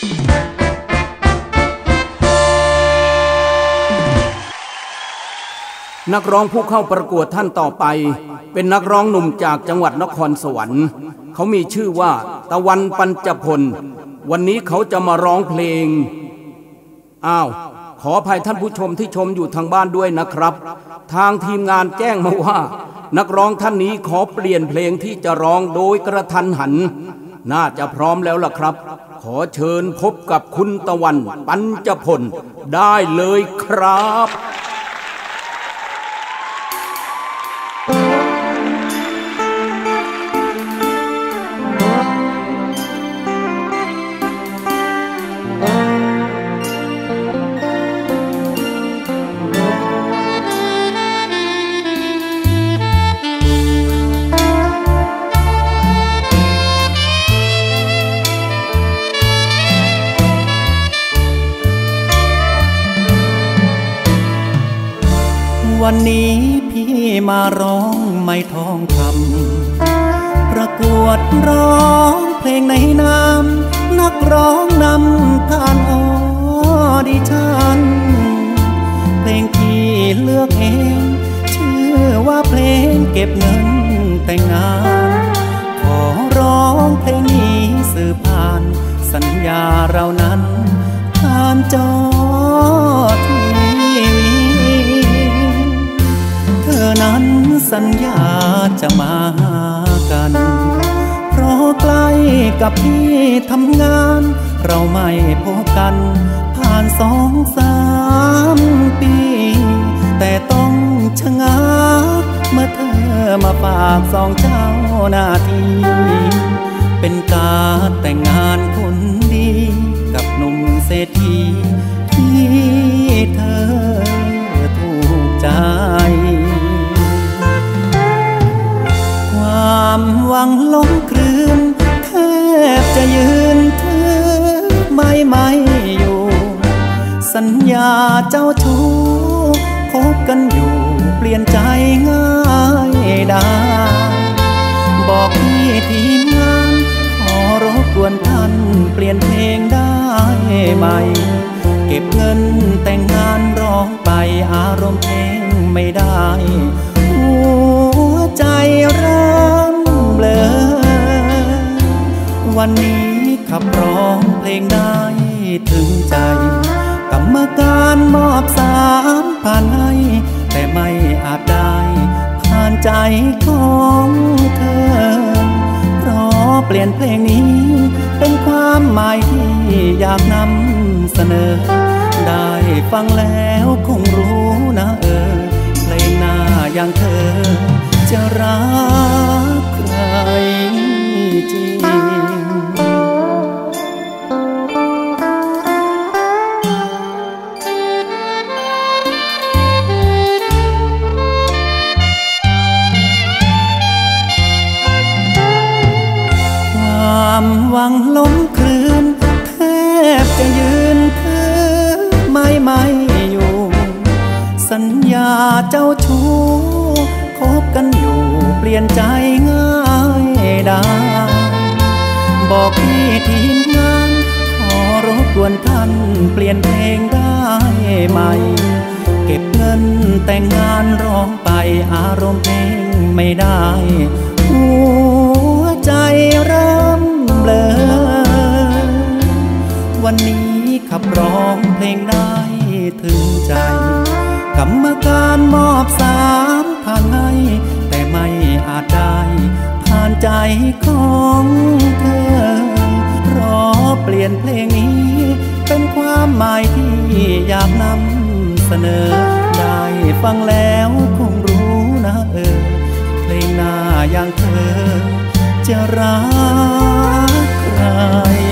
นักร้องผู้เข้าประกวดท่านต่อไปเป็นนักร้องหนุ่มจากจังหวัดนครสวรรค์เขามีชื่อว่าตะวันปัญจพลวันนี้เขาจะมาร้องเพลงขออภัยท่านผู้ชมที่ชมอยู่ทางบ้านด้วยนะครับทางทีมงานแจ้งมาว่านักร้องท่านนี้ขอเปลี่ยนเพลงที่จะร้องโดยกระทันหันน่าจะพร้อมแล้วล่ะครับขอเชิญพบกับคุณตะวันปัญจพลได้เลยครับวันนี้พี่มาร้องไม่ทองคำประกวดร้องเพลงในนามนักร้องนำผ่านออดิชั่นเพลงที่เลือกเองชื่อว่าเพลงเก็บเงินแต่งงานขอร้องเพลงนี้สื่อผ่านสัญญาเรานั้นผ่านจอทีวีเธอนั้นสัญญาจะมาหากันเพราะใกล้กับที่ทำงานเราไม่พบกันผ่าน2-3 ปีแต่ต้องชะงักเมื่อเธอมาฝาก2 เจ้าหน้าที่เป็นการแต่งงานคนดีกับหนุ่มเศรษฐีที่เธอถูกใจความหวังล้มคลื่นแทบจะยืนถือไม่อยู่สัญญาเจ้าชู้คบกันอยู่เปลี่ยนใจง่ายได้บอกพี่ทีมงานขอรบกวนท่านเปลี่ยนเพลงได้ไหมเก็บเงินแต่งงานร้องไปอารมณ์เพลงไม่ได้หัวใจเริ่มเบลอวันนี้ขับร้องเพลงได้ถึงใจกรรมการมอบ3,000ให้แต่ไม่อาจได้ผ่านใจของเธอเพราะเปลี่ยนเพลงนี้เป็นความหมายที่อยากนำเสนอได้ฟังแล้วคงรู้นะเพลงหน้าอย่างเธอจะรักใครจริงความหวังล้มคลื่นแทบจะยืนถือไม่อยู่สัญญาเจ้าชู้คบกันอยู่เปลี่ยนใจง่ายได้บอกพี่ทีมงานขอรบกวนท่านเปลี่ยนเพลงได้ไหมเก็บเงินแต่งงานร้องไปอารมณ์เพลงไม่ได้หัวใจเริ่มเบลอวันนี้ขับร้องเพลงได้ถึงใจกรรมการมอบ3,000ให้แต่ไม่อาจได้ผ่านใจของเธอรอเปลี่ยนเพลงนี้เป็นความหมายที่อยากนำเสนอได้ฟังแล้วคงรู้นะเพลงหน้าอย่างเธอจะรักใคร